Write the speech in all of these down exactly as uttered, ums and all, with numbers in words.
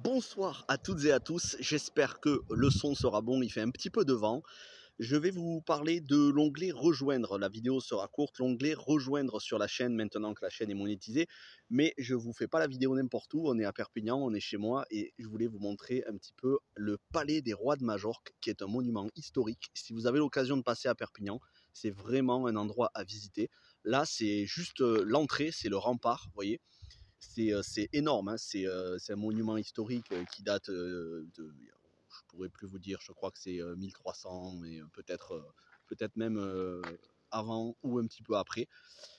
Bonsoir à toutes et à tous, j'espère que le son sera bon, il fait un petit peu de vent. Je vais vous parler de l'onglet rejoindre, la vidéo sera courte, l'onglet rejoindre sur la chaîne maintenant que la chaîne est monétisée, mais je ne vous fais pas la vidéo n'importe où, on est à Perpignan, on est chez moi et je voulais vous montrer un petit peu le Palais des Rois de Majorque qui est un monument historique. Si vous avez l'occasion de passer à Perpignan, c'est vraiment un endroit à visiter. Là c'est juste l'entrée, c'est le rempart, vous voyez. C'est énorme, hein. C'est euh, un monument historique euh, qui date euh, de, je pourrais plus vous dire, je crois que c'est euh, mille trois cents, mais peut-être euh, peut-être même euh, avant ou un petit peu après.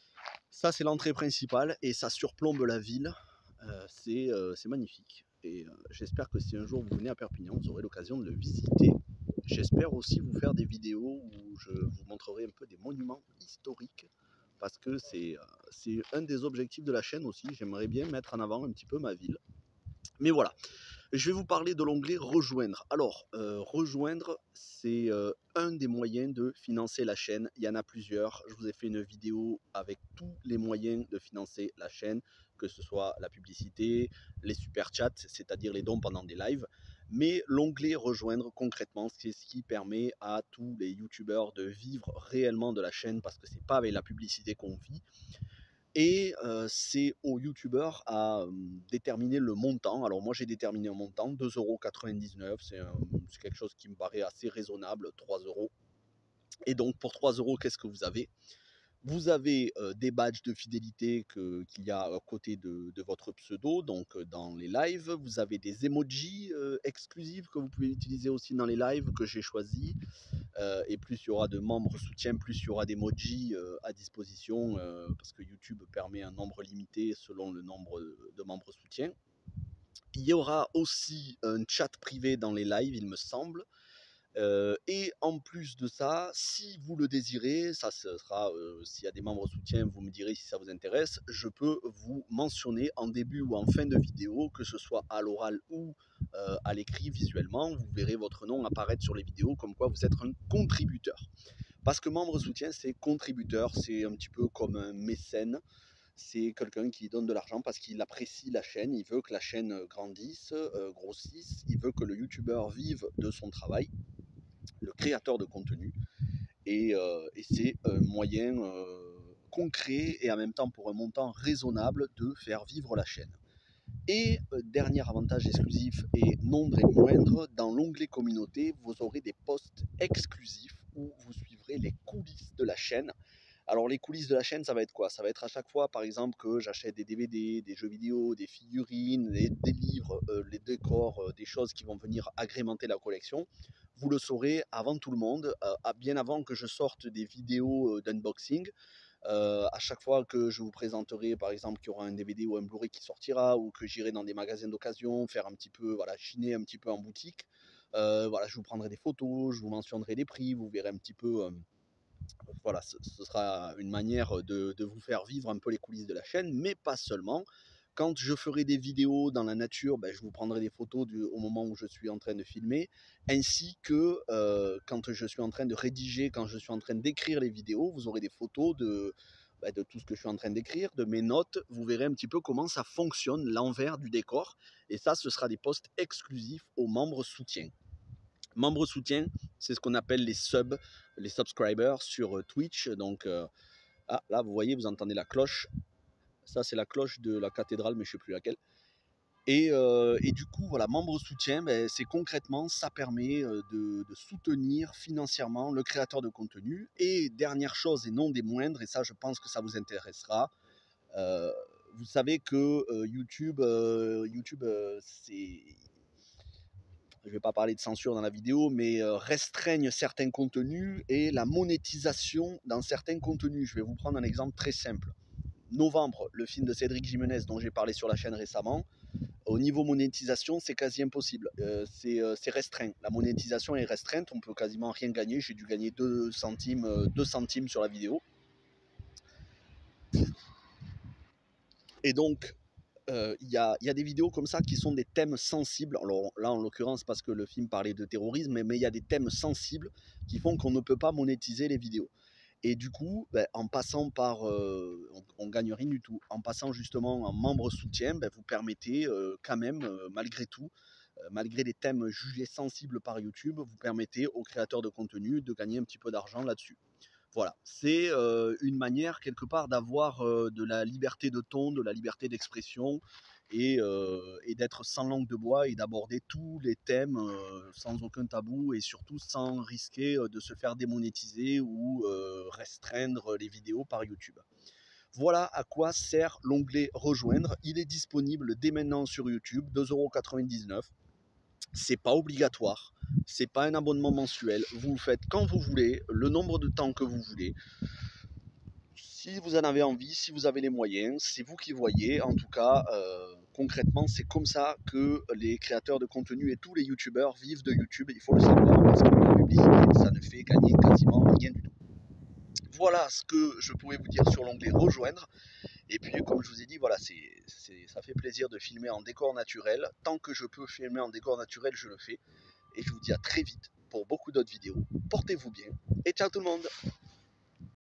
Ça c'est l'entrée principale et ça surplombe la ville, euh, c'est euh, magnifique. Et euh, j'espère que si un jour vous venez à Perpignan, vous aurez l'occasion de le visiter. J'espère aussi vous faire des vidéos où je vous montrerai un peu des monuments historiques, parce que c'est euh, un des objectifs de la chaîne aussi. J'aimerais bien mettre en avant un petit peu ma ville. Mais voilà, je vais vous parler de l'onglet rejoindre. Alors, euh, rejoindre, c'est euh, un des moyens de financer la chaîne. Il y en a plusieurs. Je vous ai fait une vidéo avec tous les moyens de financer la chaîne, que ce soit la publicité, les super chats, c'est-à-dire les dons pendant des lives. Mais l'onglet rejoindre, concrètement, c'est ce qui permet à tous les youtubeurs de vivre réellement de la chaîne, parce que c'est pas avec la publicité qu'on vit. Et euh, c'est aux youtubeurs à euh, déterminer le montant. Alors moi j'ai déterminé un montant, deux euros quatre-vingt-dix-neuf, c'est quelque chose qui me paraît assez raisonnable, trois euros. Et donc pour trois euros, qu'est-ce que vous avez? Vous avez euh, des badges de fidélité qu'il y a à côté de, de votre pseudo, donc euh, dans les lives. Vous avez des emojis euh, exclusifs que vous pouvez utiliser aussi dans les lives que j'ai choisis. Euh, et plus il y aura de membres soutien, plus il y aura d'emojis euh, à disposition, euh, parce que YouTube permet un nombre limité selon le nombre de membres soutien. Il y aura aussi un chat privé dans les lives, il me semble. Euh, et en plus de ça, si vous le désirez, ça ce sera, euh, s'il y a des membres soutien, vous me direz si ça vous intéresse, je peux vous mentionner en début ou en fin de vidéo, que ce soit à l'oral ou euh, à l'écrit visuellement, vous verrez votre nom apparaître sur les vidéos, comme quoi vous êtes un contributeur. Parce que membre soutien, c'est contributeur, c'est un petit peu comme un mécène. C'est quelqu'un qui donne de l'argent parce qu'il apprécie la chaîne, il veut que la chaîne grandisse, euh, grossisse, il veut que le youtubeur vive de son travail, le créateur de contenu, et, euh, et c'est un moyen euh, concret et en même temps pour un montant raisonnable de faire vivre la chaîne. Et euh, dernier avantage exclusif et non des moindres, dans l'onglet communauté, vous aurez des posts exclusifs où vous suivrez les coulisses de la chaîne. Alors les coulisses de la chaîne, ça va être quoi? Ça va être à chaque fois, par exemple, que j'achète des D V D, des jeux vidéo, des figurines, des, des livres, euh, les décors, euh, des choses qui vont venir agrémenter la collection. Vous le saurez avant tout le monde, euh, bien avant que je sorte des vidéos euh, d'unboxing. Euh, à chaque fois que je vous présenterai, par exemple, qu'il y aura un D V D ou un Blu-ray qui sortira, ou que j'irai dans des magasins d'occasion, faire un petit peu, voilà, chiner un petit peu en boutique. Euh, voilà, je vous prendrai des photos, je vous mentionnerai les prix, vous verrez un petit peu... Euh, voilà, ce, ce sera une manière de, de vous faire vivre un peu les coulisses de la chaîne, mais pas seulement. Quand je ferai des vidéos dans la nature, ben, je vous prendrai des photos du, au moment où je suis en train de filmer, ainsi que euh, quand je suis en train de rédiger, quand je suis en train d'écrire les vidéos, vous aurez des photos de, ben, de tout ce que je suis en train d'écrire, de mes notes. Vous verrez un petit peu comment ça fonctionne, l'envers du décor, et ça, ce sera des posts exclusifs aux membres soutien. Membres soutien, c'est ce qu'on appelle les subs, les subscribers sur Twitch. Donc, euh, ah, là, vous voyez, vous entendez la cloche. Ça, c'est la cloche de la cathédrale, mais je ne sais plus laquelle. Et, euh, et du coup, voilà, membre soutien, ben, c'est concrètement, ça permet de, de soutenir financièrement le créateur de contenu. Et dernière chose, et non des moindres, et ça, je pense que ça vous intéressera, euh, vous savez que euh, YouTube, euh, YouTube euh, c'est... je ne vais pas parler de censure dans la vidéo, mais euh, restreignent certains contenus et la monétisation dans certains contenus. Je vais vous prendre un exemple très simple. Novembre, le film de Cédric Jimenez dont j'ai parlé sur la chaîne récemment, au niveau monétisation, c'est quasi impossible. Euh, c'est euh, restreint. La monétisation est restreinte, on peut quasiment rien gagner. J'ai dû gagner deux centimes, euh, deux centimes sur la vidéo. Et donc, il euh, y, y a des vidéos comme ça qui sont des thèmes sensibles. Alors là, en l'occurrence, parce que le film parlait de terrorisme, mais il y a des thèmes sensibles qui font qu'on ne peut pas monétiser les vidéos. Et du coup, ben, en passant par, euh, on, on gagne rien du tout. En passant justement en membre soutien, ben, vous permettez euh, quand même, euh, malgré tout, euh, malgré les thèmes jugés sensibles par YouTube, vous permettez aux créateurs de contenu de gagner un petit peu d'argent là-dessus. Voilà, c'est euh, une manière quelque part d'avoir euh, de la liberté de ton, de la liberté d'expression et, euh, et d'être sans langue de bois et d'aborder tous les thèmes euh, sans aucun tabou et surtout sans risquer euh, de se faire démonétiser ou euh, restreindre les vidéos par YouTube. Voilà à quoi sert l'onglet rejoindre. Il est disponible dès maintenant sur YouTube, deux euros quatre-vingt-dix-neuf. C'est pas obligatoire, c'est pas un abonnement mensuel. Vous le faites quand vous voulez, le nombre de temps que vous voulez. Si vous en avez envie, si vous avez les moyens, c'est vous qui voyez. En tout cas, euh, concrètement, c'est comme ça que les créateurs de contenu et tous les youtubeurs vivent de YouTube. Il faut le savoir parce que la publicité, ça ne fait gagner quasiment rien du tout. Voilà ce que je pouvais vous dire sur l'onglet rejoindre. Et puis, comme je vous ai dit, voilà, c'est, c'est, ça fait plaisir de filmer en décor naturel. Tant que je peux filmer en décor naturel, je le fais. Et je vous dis à très vite pour beaucoup d'autres vidéos. Portez-vous bien et ciao tout le monde!